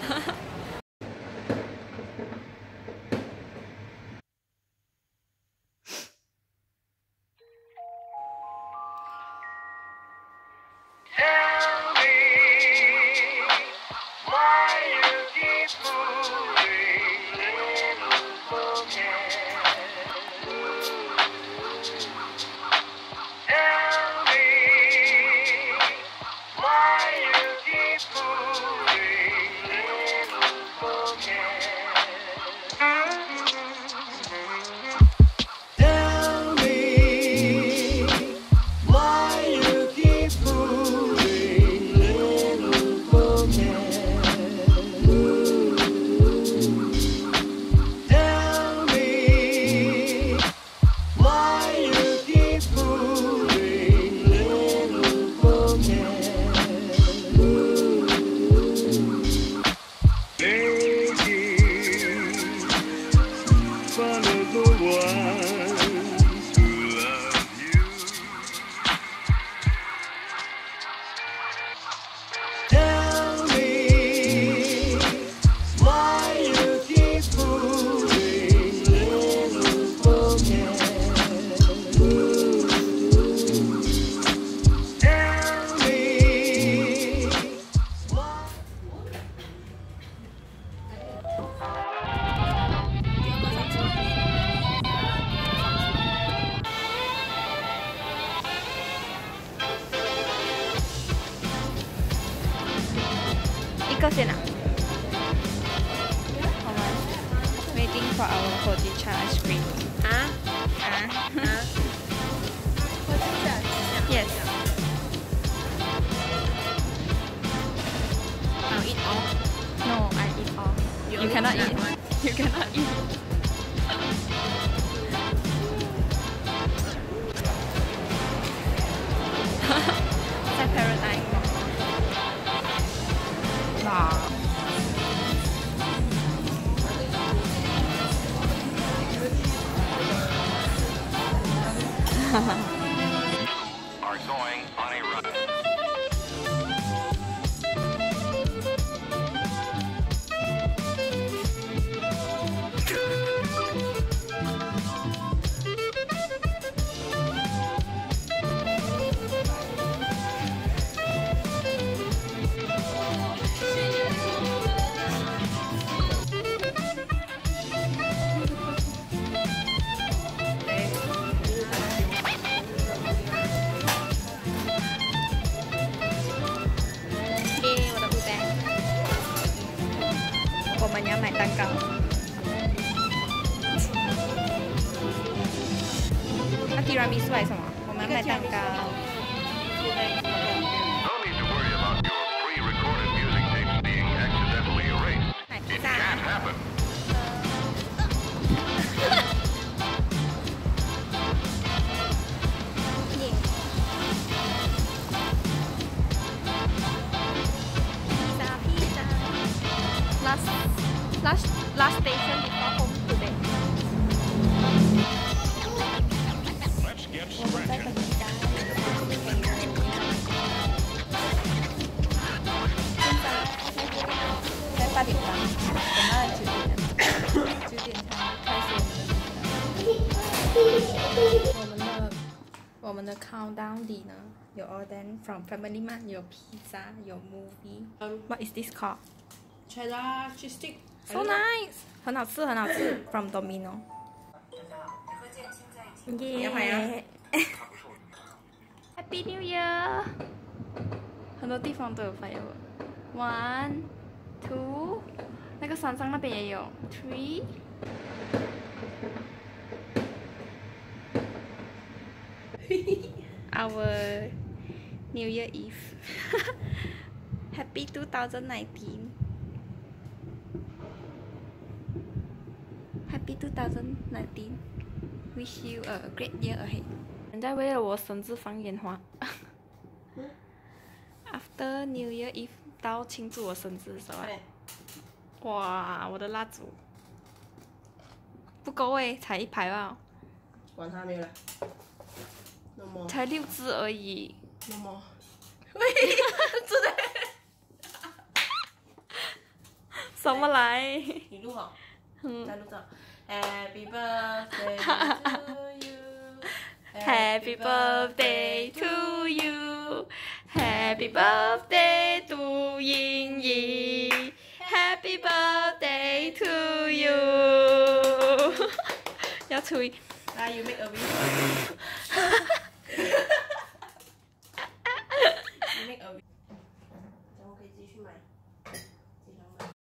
一个先啊。我们 waiting for our hojicha ice cream. Yes. I'll eat all. No, I eat all. You cannot eat. You cannot eat. That paradise. Wow. Are going on a run. Tiramisu 还是什么？我们要买蛋糕。 No need to worry about your pre-recorded music tapes being accidentally erased. It can't happen. Last station before home today. Let's get scratching. 在8点半，等到9点才开始我们的 countdown dinner 有 order from Family Mart 有 pizza 有 movie. What is this called? Cheddar cheese stick. So nice， 很好吃，很好吃。From Domino。耶 ！Happy New Year！ 很多地方都有 firework。One, two， 那个山上那边也有。Three。Our New Year Eve. Happy 2019. Happy 2019. Wish you a great year ahead. 人家为了我生日放烟花。After New Year Eve 到庆祝我生日是吧？哇，我的蜡烛不够诶，才1排吧。 管他没有了。No more. 才6支而已。 No more. 喂，真的。 什么来？ 你录好， 嗯来录这。Happy birthday to you. Happy birthday to you. Happy birthday to Yin Yi. Happy birthday to you. 要吹。 来，you make a wish.